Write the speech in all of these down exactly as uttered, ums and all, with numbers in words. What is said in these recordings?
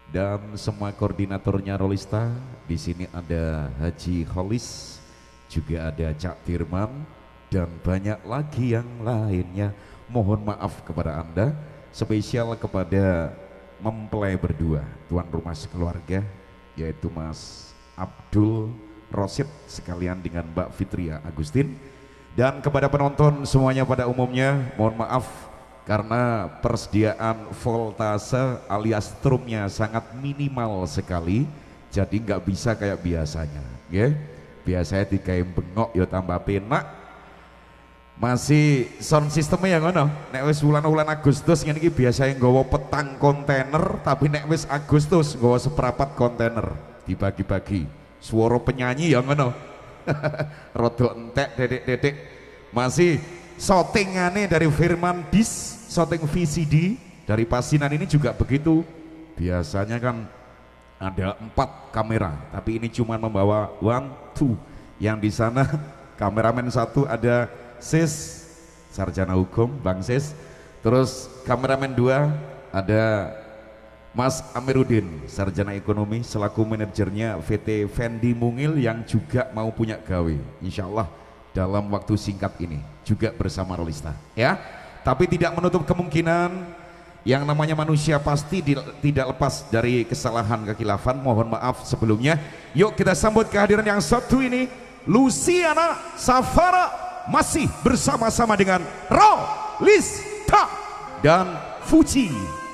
dan semua koordinatornya Rolista. Di sini ada Haji Holis, juga ada Cak Dirman, dan banyak lagi yang lainnya. Mohon maaf kepada Anda, spesial kepada mempelai berdua, tuan rumah sekeluarga, yaitu Mas Abdul Rosid sekalian dengan Mbak Fitria Agustin, dan kepada penonton semuanya pada umumnya, mohon maaf karena persediaan voltase alias strumnya sangat minimal sekali, jadi nggak bisa kayak biasanya, ya. Biasanya digawe bengok ya tambah penak. Masih sound sistemnya yang ngono. Nek wis wulan-wulan Agustus ngene iki biasanya nggawa petang kontainer, tapi nek wis Agustus nggawa seprapat kontainer dibagi-bagi. Suara penyanyi yang ngono. Rodok entek dedek-dedek. Masih shootingannya dari Firman Dis, shooting V C D dari Pasinan ini juga begitu. Biasanya kan ada empat kamera, tapi ini cuma membawa one, two. Yang di sana kameramen satu ada Sis, sarjana hukum, Bang Sis. Terus kameramen dua ada Mas Amiruddin, sarjana ekonomi selaku manajernya V T Fendi Mungil yang juga mau punya gawe. Insya Allah dalam waktu singkat ini juga bersama Rolista, ya. Tapi tidak menutup kemungkinan yang namanya manusia pasti di, tidak lepas dari kesalahan kekhilafan. Mohon maaf sebelumnya. Yuk kita sambut kehadiran yang satu ini, Luciana Safara, masih bersama-sama dengan Rolista dan Fuji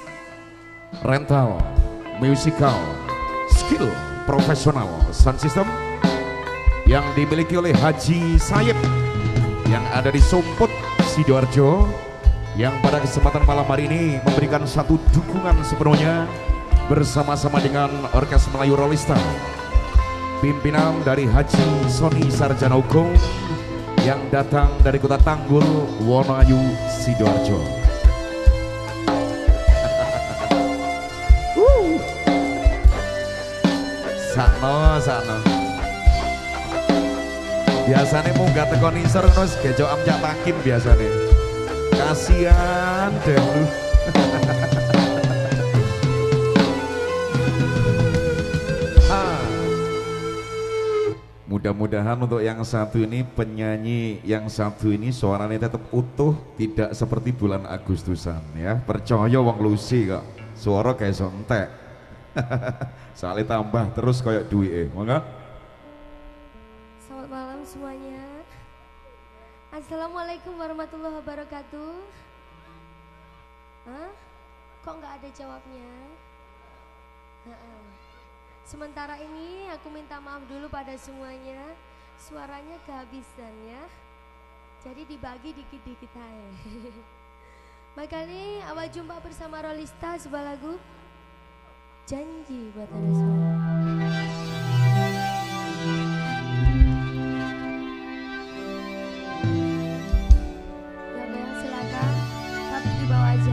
Rental Musical Skill Profesional Sound System yang dimiliki oleh Haji Sayep yang ada di Sumput, Sidoarjo, yang pada kesempatan malam hari ini memberikan satu dukungan sepenuhnya bersama-sama dengan Orkes Melayu Rolista, pimpinan dari Haji Sony Sarjana Hukum yang datang dari kota Tanggul, Wonoayu, Sidoarjo. Sakno, sakno. Biasanya munggah teko nisor terus gejo amjak takin biasanya. Kasihan deh lu. Mudah-mudahan untuk yang satu ini, penyanyi yang satu ini suaranya tetap utuh, tidak seperti bulan Agustusan, ya. Percaya wong Lucy kok suara kayak sontek. Soalnya tambah terus kayak duit, monggo. Selamat malam semuanya. Assalamualaikum warahmatullahi wabarakatuh. Hah? Kok nggak ada jawabnya? Ha-ha. Sementara ini aku minta maaf dulu pada semuanya, suaranya kehabisan ya. Jadi dibagi dikit-dikit aja. Maka ini awal jumpa bersama Rolista sebuah lagu Janji buat Anda semua. Ya silakan, tapi di bawah aja.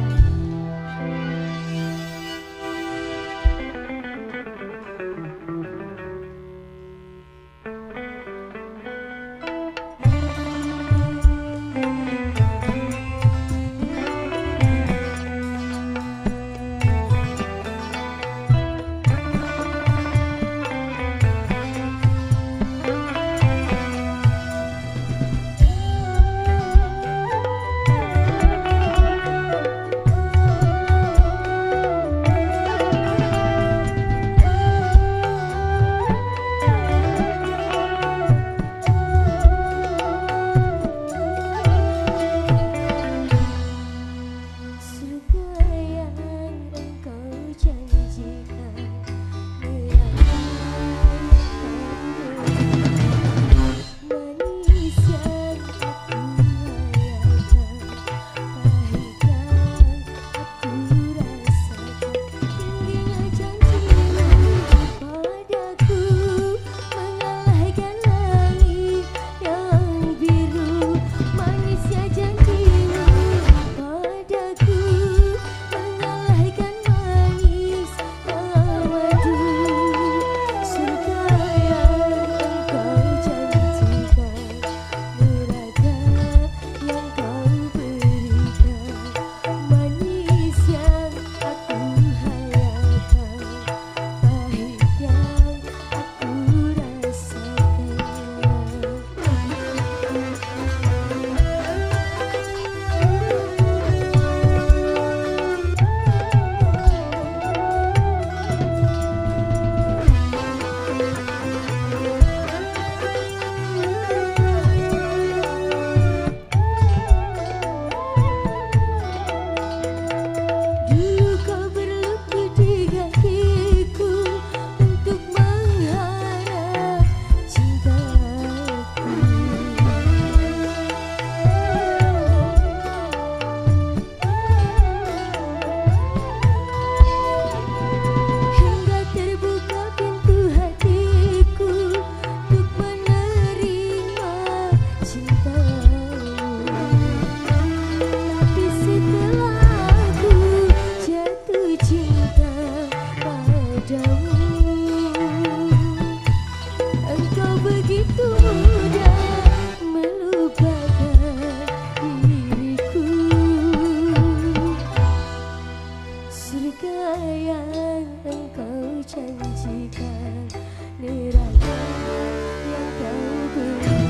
yang engkau janjikan, neraka yang kau beri.